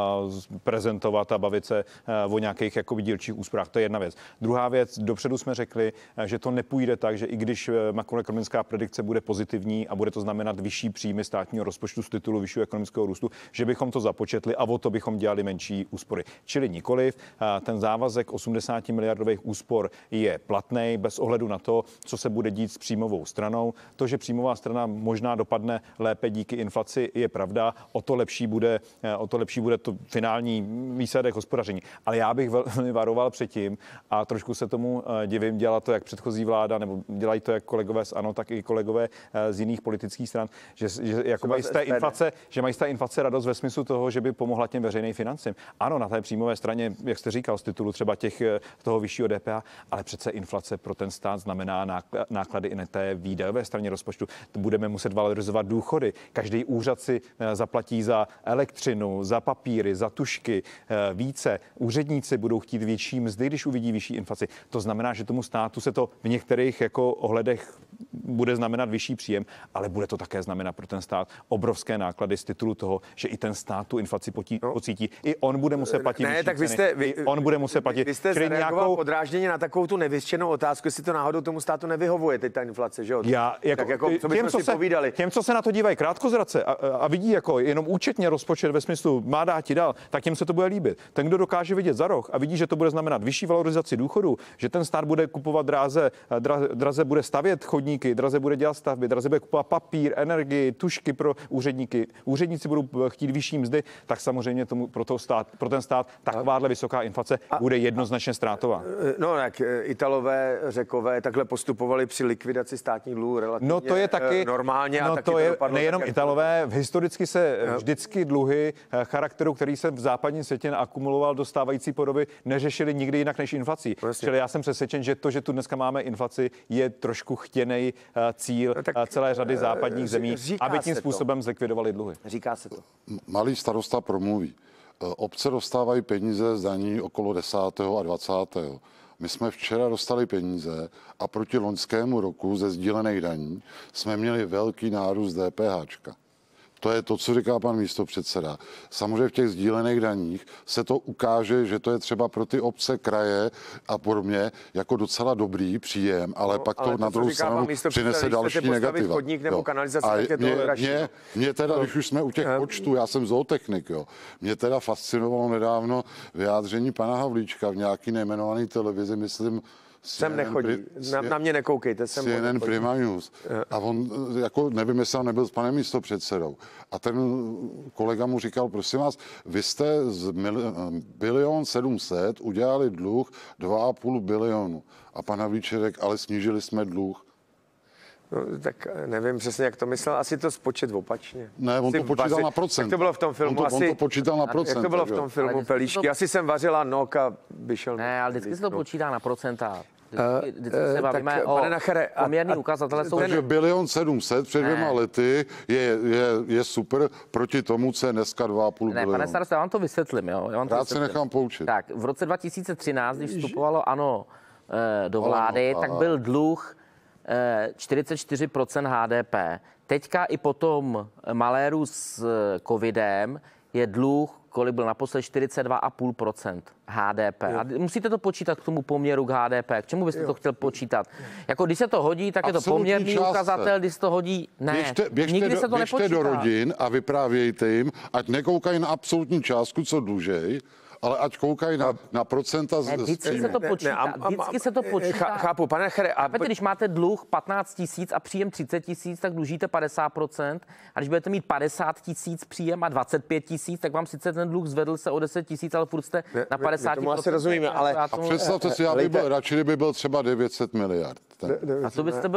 prezentovat a bavit se o nějakých jakoby dílčích úsporách. To je jedna věc. Druhá věc, dopředu jsme řekli, že to nepůjde tak, že i když makroekonomická predikce bude pozitivní a bude to znamenat vyšší příjmy státního rozpočtu z titulu vyššího ekonomického růstu, že bychom to započetli a o to bychom dělali menší úspory. Čili nikoliv. Ten závazek 80 miliardových úspor je platný bez ohledu na to, co se bude dít s příjmovou stranou. To, že příjmová strana možná dopadne lépe díky inflaci, je pravda. O to lepší bude to finální výsledek hospodaření. Ale já bych velmi varoval předtím a trošku se tomu divím, dělá to jak předchozí vláda, nebo dělají to jak kolegové z ANO, tak i kolegové z jiných politických stran, že jako mají z té inflace radost ve smyslu toho, že by pomohla těm veřejným financím. Ano, na té příjmové straně, jak jste říkal, z titulu třeba toho vyššího DPH, ale přece inflace pro ten stát znamená náklady i na té výdajové straně rozpočtu. Budeme muset valorizovat důchody. Každý úřad si zaplatí za elektřinu, za papíry, za tužky více. Úředníci budou chtít větší mzdy, když uvidí vyšší inflaci. To znamená, že tomu státu se to v některých jako ohledech bude znamenat vyšší příjem, ale bude to také znamenat pro ten stát obrovské náklady z titulu toho, že i ten stát tu inflaci pocítí. I on bude muset platit vyšší ceny. On bude muset platit. Vy jste zareagoval podrážděně na takovou tu nevyřčenou otázku, jestli to náhodou tomu státu nevyhovuje teď ta inflace, že jo? Tak jako, co bychom si povídali? Těm, co se na to dívají krátkozrace a vidí jako jenom účetně rozpočet ve smyslu má dát ti dál, tak těm se to bude líbit. Ten, kdo dokáže vidět za roh a vidí, že to bude znamenat vyšší valorizaci důchodů, že ten stát bude kupovat draze bude stavět chodníky, draze bude dělat stavby, draze bude kupovat papír, energii, tužky pro úředníky. Úředníci budou chtít vyšší mzdy, tak samozřejmě pro ten stát takováhle vysoká inflace bude jednoznačně ztrátová. No tak Italové, Řekové takhle postupovali při likvidaci státních dluhů relativně no to je taky normálně. No a taky to je dopadlo nejenom tak, Italové, historicky se vždycky dluhy charakteru, který se v západním světě akumuloval do stávající podoby, neřešili nikdy jinak než inflací. Čili já jsem přesvědčen, že to, že tu dneska máme inflaci, je trošku chtěnej cíl celé řady západních zemí, aby tím způsobem zlikvidovali dluhy. Říká se to. Malý starosta promluví. Obce dostávají peníze z daní okolo 10. a 20. My jsme včera dostali peníze a proti loňskému roku ze sdílených daní jsme měli velký nárůst DPHčka. To je to, co říká pan místopředseda. Samozřejmě v těch sdílených daních se to ukáže, že to je třeba pro ty obce, kraje a podobně jako docela dobrý příjem, ale pak to na druhou stranu přinese další negativa. Chodník nebo kanalizaci, tak je to mě teda, když už jsme u těch počtů, já jsem zootechnik, mě teda fascinovalo nedávno vyjádření pana Havlíčka v nějaký nejmenovaný televizi, myslím, Sem nechodí. Na mě nekoukejte. CNN Prima News. A on, jako nevím, jestli nebyl s panem místopředsedou. A ten kolega mu říkal, prosím vás, vy jste z 1 700 000 udělali dluh 2,5 bilionu. A pan Havlíček řekl, ale snížili jsme dluh. No, tak nevím přesně, jak to myslel. Asi to spočet opačně. Ne, on to počítal na procent. Jak to bylo v tom filmu? On to počítal na procent. Jak to bylo v tom filmu Pelíšky? Asi jsem vařila nok a by šel... Ne, ale vždycky se to počítá na procenta. Vždycky se bavíme o poměrný ukazatele. Takže 1 700 000 před 2 lety je super proti tomu, co je dneska 2,5 bilionu. Ne, pane starosto, já vám to vysvětlím. Jo? Rád se nechám poučit. Tak, v roce 2013, když vstupovalo ANO do vlády, tak byl dluh 44% HDP. Teďka i po tom maléru s covidem je dluh, kolik byl naposled, 42,5% HDP. A musíte to počítat k tomu poměru k HDP. K čemu byste to chtěl počítat? Jako když se to hodí, tak je to poměrný ukazatel, když se to hodí, ne. Nikdy se to nepočítá. Běžte do rodin a vyprávějte jim, ať nekoukají na absolutní částku, co dlužej, ale ať koukají na procenta z vždycky se to počítá. Vždycky se to počítá. Chápu, pane Chere. Když máte dluh 15 000 a příjem 30 000, tak dlužíte 50%. A když budete mít 50 000 příjem a 25 000, tak vám sice ten dluh zvedl se o 10 000, ale furt jste na 50%. Tomu asi rozumíme, ale... A představte si, já bych byl radši, kdyby byl třeba 900 miliard. A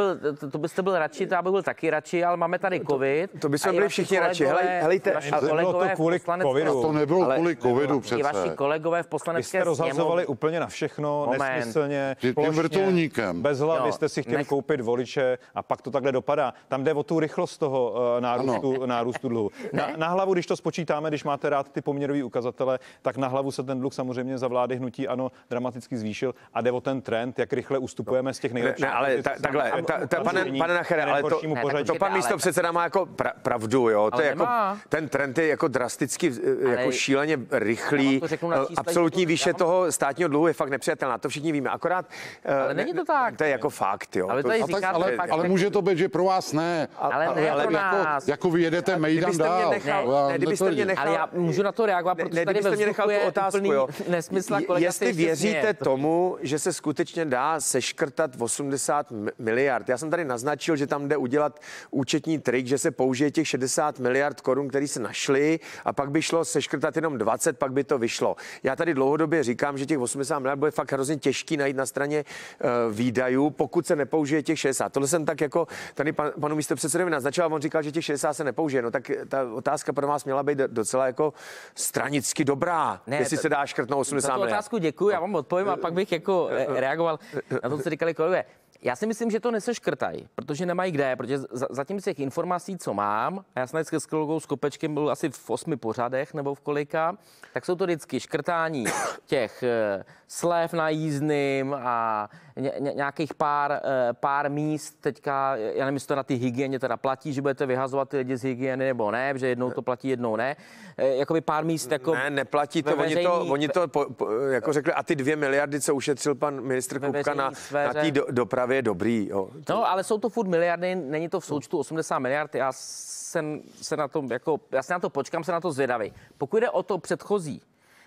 to byste byl radši, to já bych byl taky radši, ale máme tady covid. To by jsme byli všichni radši. Helejte, bylo to kvůli covidu. To nebylo kvůli covidu přece. Vaši kolegové v poslanecké sněmovně. Vy jste rozhazovali úplně na všechno, nesmyslně, plošně, bez hlavy jste si chtěli koupit voliče a pak to takhle dopadá. Tam jde o tu rychlost toho nárůstu dluhu. Na hlavu, když to spočítáme, když máte rád ty poměrové ukazatele, tak na hlavu se ten dluh samozřejmě za vlády hnutí ANO dramaticky zvýšil a jde o ten trend, jak rychle ustupujeme z těch nejlepších. Ne, ale takhle, pane Nachere, ale to pan místopředseda má jako pravdu, jo. To je jako, ten trend je jako drasticky, jako šíleně rychlý. Absolutní výše toho státního dluhu je fakt nepřijatelná, to všichni víme. Akorát ale není to tak. To je jako fakt, jo. Ale může to být, že pro vás ne. Ale jako vy jedete mejdan dál. Kdybyste mě nechal, ale já můžu na to reagovat, protože tady mě nechal tu otázku, jo. Nesmysl, jestli věříte tomu, že se skutečně dá seškrtat 80 miliard. Já jsem tady naznačil, že tam jde udělat účetní trik, že se použije těch 60 miliard korun, které se našly, a pak by šlo seškrtat jenom 20, pak by to vyšlo. Já tady dlouhodobě říkám, že těch 80 miliard bude fakt hrozně těžký najít na straně výdajů, pokud se nepoužije těch 60. Tohle jsem tak jako tady panu místopředsedovi naznačil, a on říkal, že těch 60 se nepoužije. No tak ta otázka pro vás měla být docela jako stranicky dobrá, jestli se dá škrtnout 80 miliard. Za tu otázku děkuji, já vám odpovím a pak bych jako reagoval na to, co říkali kolegové. Já si myslím, že to neseškrtají, protože nemají kde, protože zatím z těch informací, co mám, a já jsem s kolegou Skopečkem byl asi v 8 pořadech nebo v kolika, tak jsou to vždycky škrtání těch slev na jízdným a nějakých pár míst teďka, já nevím, jestli to na ty hygieně teda platí, že budete vyhazovat ty lidi z hygieny nebo ne, že jednou to platí, jednou ne. Jakoby pár míst jako... Ne, neplatí to, oni to jako řekli, a ty 2 miliardy, co ušetřil pan ministr Kupka na té dopravě, je dobrý. Jo. No, ale jsou to furt miliardy, není to v součtu 80 miliard, já se na to počkám, se na to zvědavý. Pokud jde o to předchozí,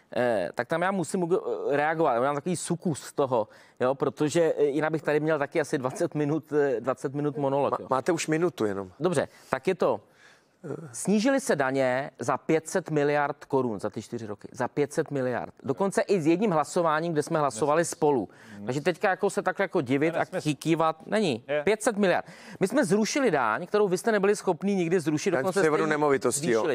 tak tam já musím reagovat. Já mám takový sukus z toho, jo, protože jinak bych tady měl taky asi 20 minut monolog. Jo. Máte už minutu jenom. Dobře, tak je to. Snížily se daně za 500 miliard korun za ty 4 roky. Za 500 miliard. Dokonce i s jedním hlasováním, kde jsme hlasovali spolu. Takže teďka jako se tak jako divit a kývat není. 500 miliard. My jsme zrušili daň, kterou vy jste nebyli schopní nikdy zrušit. Daň z převodu nemovitostí, jo.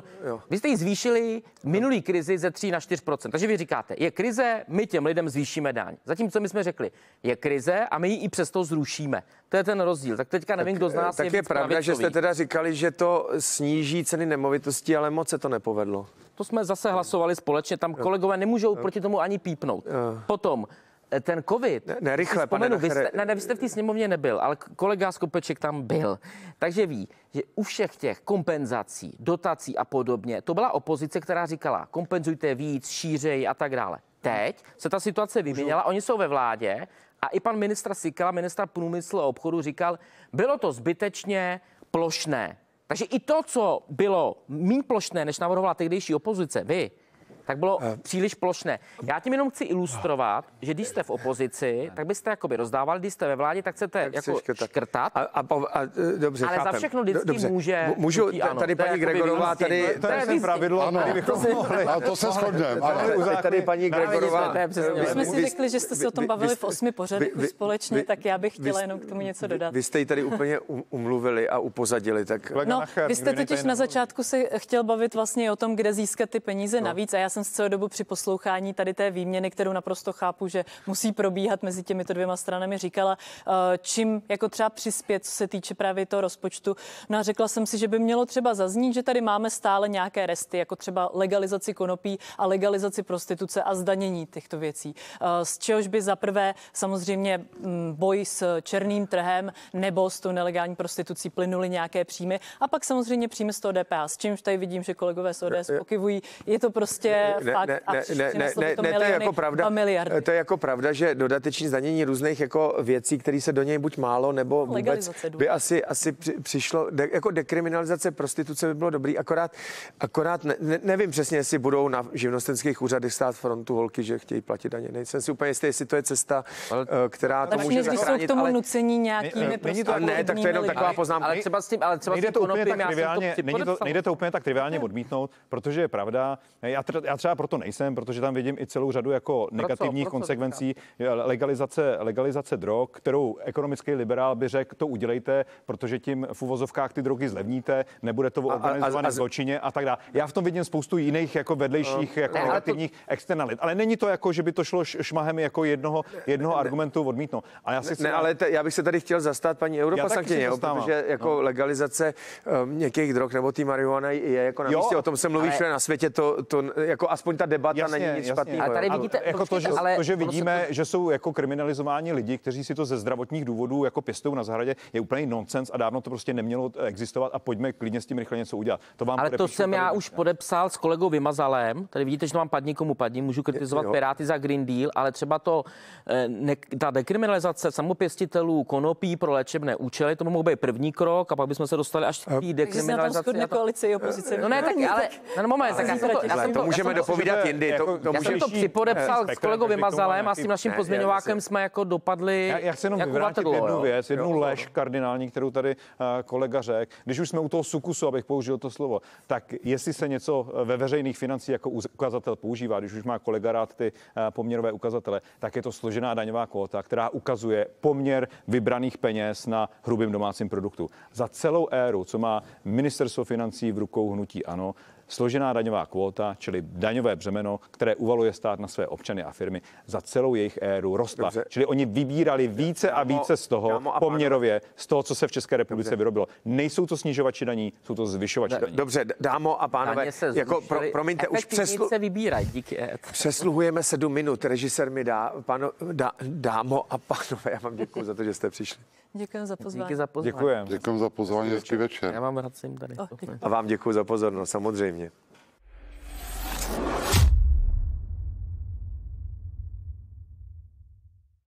Vy jste ji zvýšili v minulý krizi ze 3 na 4%. Takže vy říkáte, je krize, my těm lidem zvýšíme daň. Zatímco my jsme řekli, je krize a my ji i přesto zrušíme. To je ten rozdíl. Tak teďka nevím, kdo z nás tak je pravda, že jste teda říkali, že to sníží ceny nemovitostí, ale moc se to nepovedlo. To jsme zase hlasovali společně, tam kolegové nemůžou proti tomu ani pípnout. Potom ten covid... Ne, rychle, pane Nachere. Vy jste v té sněmovně nebyl, ale kolega Skopeček tam byl. Takže ví, že u všech těch kompenzací, dotací a podobně, to byla opozice, která říkala, kompenzujte víc, šířej a tak dále. Teď se ta situace vyměnila, oni jsou ve vládě a i pan ministr Síkela, ministr průmyslu a obchodu, říkal, bylo to zbytečně plošné. Takže i to, co bylo méně plošné, než navrhovala tehdejší opozice, vy, tak bylo příliš plošné. Já tím jenom chci ilustrovat, že když jste v opozici, tak byste jakoby rozdávali, když jste ve vládě, tak chcete jako škrtat. Dobře, ale chápem. za všechno vždycky můžu tady paní Gregorová, to je pravidlo, tady bychom mohli. A to se shodneme. Tady paní Gregorová. My jsme si řekli, že jste se o tom bavili v 8 pořadech společně, tak já bych chtěla jenom k tomu něco dodat. Vy jste ji tady úplně umluvili a upozadili, tak... No, vy jste totiž na začátku se chtěl bavit vlastně o tom, kde získat ty peníze navíc a já jsem celou dobu při poslouchání tady té výměny, kterou naprosto chápu, že musí probíhat mezi těmito dvěma stranami, říkala, čím jako třeba přispět, co se týče právě toho rozpočtu. No a řekla jsem si, že by mělo třeba zaznít, že tady máme stále nějaké resty, jako třeba legalizaci konopí a legalizaci prostituce a zdanění těchto věcí. Z čehož by zaprvé samozřejmě boj s černým trhem nebo s tou nelegální prostitucí plynuly nějaké příjmy a pak samozřejmě příjmy z toho DPH, s čímž tady vidím, že kolegové z ODS pokyvují. Je to prostě fakt a přineslo by to miliony, a miliardy. To je jako pravda, že dodatečné zdanění různých jako věcí, které se do něj buď málo nebo vůbec by asi přišlo, jako dekriminalizace prostituce by bylo dobrý, akorát nevím přesně, jestli budou na živnostenských úřadech stát frontu holky, že chtějí platit daně. Nejsem si úplně jistý, jestli to je cesta, která to může zachránit. Jsou k tomu nucení nějakými ne, tak to je jenom taková poznámka. Ale třeba s tím nejde to úplně tak triviálně odmítnout, protože je pravda, já třeba proto nejsem, protože tam vidím i celou řadu jako negativních konsekvencí. Legalizace drog, kterou ekonomický liberál by řekl, to udělejte, protože tím v uvozovkách ty drogy zlevníte, nebude to organizované zločině a tak dále. Já v tom vidím spoustu jiných jako vedlejších jako negativních externalit. Ale není to jako, že by to šlo šmahem jako jednoho argumentu odmítnout. Ale já bych se tady chtěl zastat paní europoslankyně, protože jako legalizace některých drog nebo té marihuany je jako na místě, o tom se mluví všude na světě, to jako aspoň ta debata není nic špatného. Ale tady vidíte, jako to, že vidíme, že jsou jako kriminalizováni lidi, kteří si to ze zdravotních důvodů jako pěstují na zahradě, je úplný nonsens a dávno to prostě nemělo existovat a pojďme klidně s tím rychle něco udělat. Ale to jsem já už podepsal s kolegou Vymazalem. Tady vidíte, že to mám padni komu padni, můžu kritizovat Piráty za Green Deal, ale třeba ta dekriminalizace samopěstitelů konopí pro léčebné účely, to mohl být první krok a pak bychom se dostali až k té dekriminalizaci. Koalice i opozice. No ne, tak ale na moment, tak to můžeme dopovídat jindy. Já jsem to připodepsal s kolegou Vymazalem a s tím naším pozměňovákem jsme jako dopadli. Já chci jenom vyvrátit jednu věc, jednu lež kardinální, kterou tady kolega řekl. Když už jsme u toho sukusu, abych použil to slovo, tak jestli se něco ve veřejných financích jako ukazatel používá, když už má kolega rád ty poměrové ukazatele, tak je to složená daňová kvóta, která ukazuje poměr vybraných peněz na hrubým domácím produktu. Za celou éru, co má ministerstvo financí v rukou hnutí ANO, složená daňová kvóta, čili daňové břemeno, které uvaluje stát na své občany a firmy, za celou jejich éru rostla. Dobře. Čili oni vybírali více a více z toho poměrově, z toho, co se v České republice vyrobilo. Nejsou to snižovači daní, jsou to zvyšovači daní. Dobře, dámo a pánové, jako promiňte, už přesluhujeme 7 minut. Režisér mi dámo a pánové, já vám děkuji za to, že jste přišli. Děkujeme za pozvání. Díky za pozvání. Děkujeme za pozvání, hezký večer. Já vám vracím tady. A vám děkuji za pozornost, samozřejmě.